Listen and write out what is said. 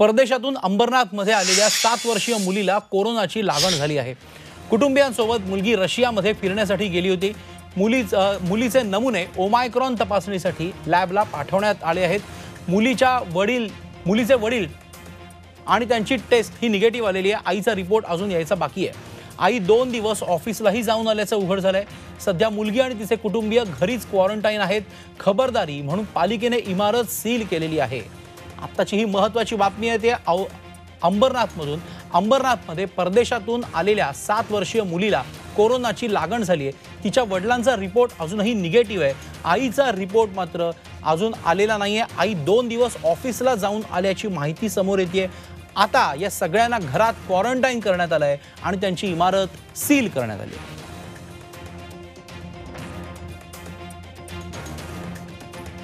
परदेशातून अंबरनाथमध्ये आलेल्या 7 वर्षीय मुलीला कोरोनाची लागण झाली आहे। कुटुंबियांसोबत मुलगी रशियामध्ये फिरण्यासाठी गेली होती। मुलीचे नमुने ओमायक्रॉन तपासणीसाठी लॅबला पाठवण्यात आले आहेत। मुलीचे वडील आणि त्यांची टेस्ट ही निगेटिव्ह आलेली आहे। आईचा रिपोर्ट अजून यायचा बाकी आहे। आई 2 दिवस ऑफिसलाही जाऊन आल्याचं उघड झालंय। सध्या मुलगी आणि तिचे कुटुंबीय घरीच क्वारंटाईन आहेत। खबरदारी म्हणून पालिकेने इमारत सील केलेली आहे। आत्ताची ही महत्त्वाची बातमी आहे ते अंबरनाथमध्ये परदेशातून आलेल्या 7 वर्षीय मुलीला कोरोनाची लागण झाली आहे। तिच्या वडिलांचा रिपोर्ट अजूनही निगेटिव्ह आहे। आईचा रिपोर्ट मात्र अजून आलेला नाहीये। आई 2 दिवस ऑफिसला जाऊन आल्याची माहिती समोर येते। आता या सगळ्यांना घरात क्वारंटाईन करण्यात आलंय आणि त्यांची इमारत सील करण्यात आली आहे।